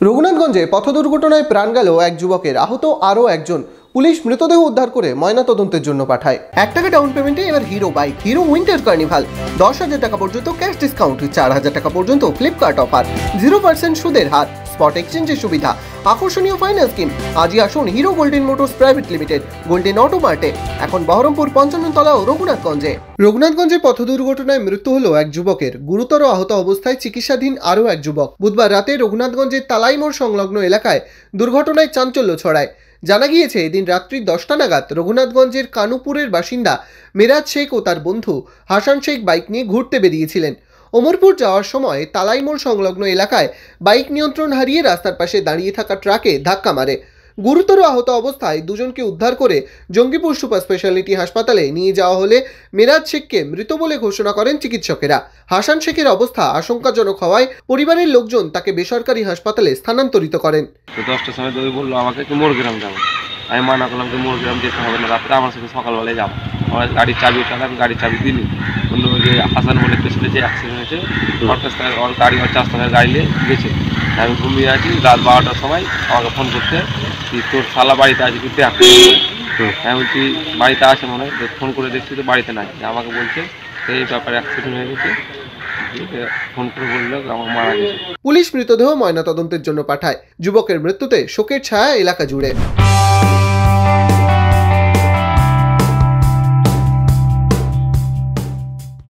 রঘুনাথগঞ্জে পথ দুর্ঘটনায় প্রাণ গেল এক যুবকের, আহত আরও একজন। পুলিশ মৃতদেহ উদ্ধার করে ময়নাতদন্তের জন্য পাঠায়। 1 টাকা ডাউন পেমেন্টে এবার Hero bike, Hero winter carnival. 10,000 টাকা পর্যন্ত ক্যাশ ডিসকাউন্ট, 4,000 টাকা পর্যন্ত ফ্লিপকার্ট অফার, 0% সুদের হার, স্পট এক্সচেঞ্জের সুবিধা, আকর্ষণীয় ফাইন্যান্স স্কিম। আজই আসুন Hero Golden Motors private limited, Golden auto মার্টে, এখন বহরমপুর 55 তলা ও রঘুনাথগঞ্জে। রঘুনাথগঞ্জে পথ দুর্ঘটনায় মৃত্যু হলো এক যুবকের, গুরুতর আহত অবস্থায় চিকিৎসাধীন আরও এক যুবক। বুধবার রাতে রঘুনাথগঞ্জের তালাইমোড় সংলগ্ন এলাকায় দুর্ঘটনায় চাঞ্চল্য ছড়ায়। জানা গিয়েছে, এদিন রাত্রি 10টা নাগাদ রঘুনাথগঞ্জের কানুপুরের বাসিন্দা মেরাজ শেখ ও তার বন্ধু হাসান শেখ বাইক নিয়ে ঘুরতে বেরিয়েছিলেন। ওমরপুর যাওয়ার সময় তালাইমোড় সংলগ্ন এলাকায় বাইক নিয়ন্ত্রণ হারিয়ে রাস্তার পাশে দাঁড়িয়ে থাকা ট্রাকে ধাক্কা মারে। গুরুতর আহত অবস্থায় দুজনকে উদ্ধার করে জঙ্গিপুর সুপার স্পেশালিটি হাসপাতালে নিয়ে যাওয়া হলে মেরাজ শেখকে মৃত বলে ঘোষণা করেন চিকিৎসকেরা। হাসান শেখের অবস্থা আশঙ্কাজনক হওয়ায় পরিবারের লোকজন তাকে বেসরকারি হাসপাতালে স্থানান্তরিত করেন। 10টার সময় ওই বললো আমাকে একটু মোড়গ্রাম যাবো। আমি মানা করলাম যে মোড়গ্রাম যেতে হবে না, রাত্রে আমার সাথে সকালবেলায় যাবো। আমার গাড়ির চাবি ওঠালে আমি গাড়ির চাবি দিইনি। অন্য যে হাসান বলে পেছনে যে অ্যাক্সিডেন্ট হয়েছে ওর কাছ থেকে ওর গাড়ি ওর 4 টাকার গাড়ি নিয়ে গেছে। আমি ঘুমিয়ে আছি, রাত 12টার সময় আমাকে ফোন করতে কি তোর শালা বাড়িতে আছে কি দেখ। আমি বলছি বাড়িতে আসে মনে হয়, ফোন করে দেখছি তো বাড়িতে নাই। আমাকে বলছে এই ব্যাপারে অ্যাক্সিডেন্ট হয়ে গেছে, ফোন করে বললো আমার মারা গেছে। পুলিশ মৃতদেহ ময়নাতদন্তের জন্য পাঠায়। যুবকের মৃত্যুতে শোকের ছায়া এলাকা জুড়ে।